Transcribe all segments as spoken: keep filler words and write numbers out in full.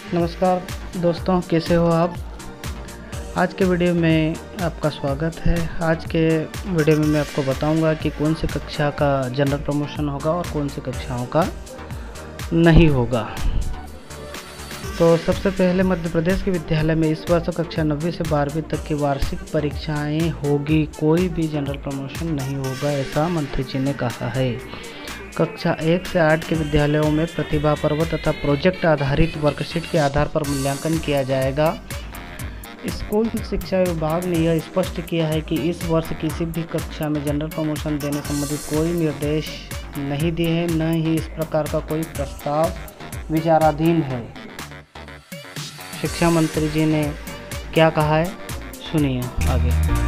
नमस्कार दोस्तों, कैसे हो आप। आज के वीडियो में आपका स्वागत है। आज के वीडियो में मैं आपको बताऊंगा कि कौन सी कक्षा का जनरल प्रमोशन होगा और कौन सी कक्षाओं का नहीं होगा। तो सबसे पहले मध्य प्रदेश के विद्यालय में इस वर्ष कक्षा नौवीं से बारहवीं तक की वार्षिक परीक्षाएं होगी। कोई भी जनरल प्रमोशन नहीं होगा, ऐसा मंत्री जी ने कहा है। कक्षा एक से आठ के विद्यालयों में प्रतिभा पर्व तथा प्रोजेक्ट आधारित वर्कशीट के आधार पर मूल्यांकन किया जाएगा। स्कूल शिक्षा विभाग ने यह स्पष्ट किया है कि इस वर्ष किसी भी कक्षा में जनरल प्रमोशन देने संबंधित कोई निर्देश नहीं दिए हैं, न ही इस प्रकार का कोई प्रस्ताव विचाराधीन है। शिक्षा मंत्री जी ने क्या कहा है, सुनिए आगे।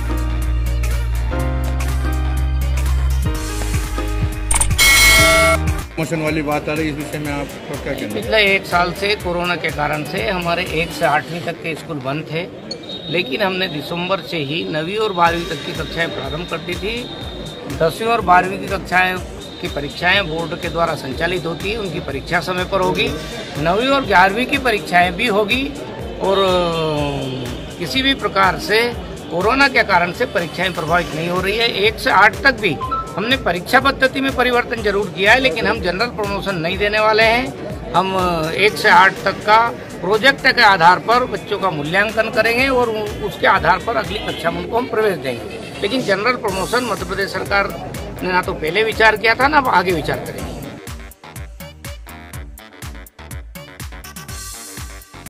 प्रमोशन वाली बात आ रही है, इस विषय में आप क्या कहेंगे? पिछले एक साल से कोरोना के कारण से हमारे एक से आठवीं तक के स्कूल बंद थे, लेकिन हमने दिसंबर से ही नवीं और बारहवीं तक की कक्षाएं प्रारंभ कर दी थी। दसवीं और बारहवीं की कक्षाएं की परीक्षाएं बोर्ड के द्वारा संचालित होती है, उनकी परीक्षा समय पर होगी। नवीं और ग्यारहवीं की परीक्षाएं भी होगी और किसी भी प्रकार से कोरोना के कारण से परीक्षाएं प्रभावित नहीं हो रही है। एक से आठ तक भी हमने परीक्षा पद्धति में परिवर्तन जरूर किया है, लेकिन हम जनरल प्रमोशन नहीं देने वाले हैं। हम एक से आठ तक का प्रोजेक्ट के आधार पर बच्चों का मूल्यांकन करेंगे और उसके आधार पर अगली कक्षा में उनको हम प्रवेश देंगे। लेकिन जनरल प्रमोशन मध्य प्रदेश सरकार ने ना तो पहले विचार किया था, ना आगे विचार करेंगे।